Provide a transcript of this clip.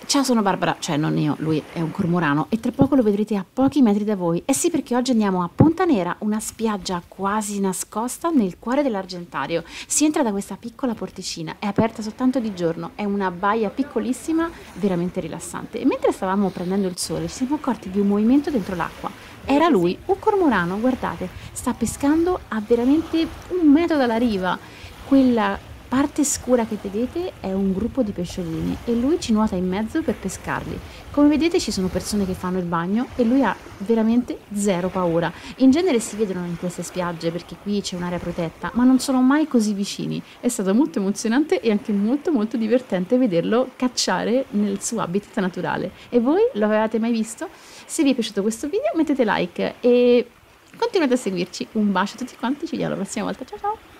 Ciao, sono Barbara, cioè non io, lui è un cormorano e tra poco lo vedrete a pochi metri da voi. Eh sì, perché oggi andiamo a Ponta Nera, una spiaggia quasi nascosta nel cuore dell'Argentario. Si entra da questa piccola porticina, è aperta soltanto di giorno, è una baia piccolissima, veramente rilassante. E mentre stavamo prendendo il sole ci siamo accorti di un movimento dentro l'acqua. Era lui, un cormorano, guardate, sta pescando a veramente 1 metro dalla riva. Quella parte scura che vedete è un gruppo di pesciolini e lui ci nuota in mezzo per pescarli. Come vedete ci sono persone che fanno il bagno e lui ha veramente zero paura. In genere si vedono in queste spiagge perché qui c'è un'area protetta, ma non sono mai così vicini. È stato molto emozionante e anche molto molto divertente vederlo cacciare nel suo habitat naturale. E voi lo avevate mai visto? Se vi è piaciuto questo video mettete like e continuate a seguirci. Un bacio a tutti quanti, ci vediamo la prossima volta. Ciao ciao!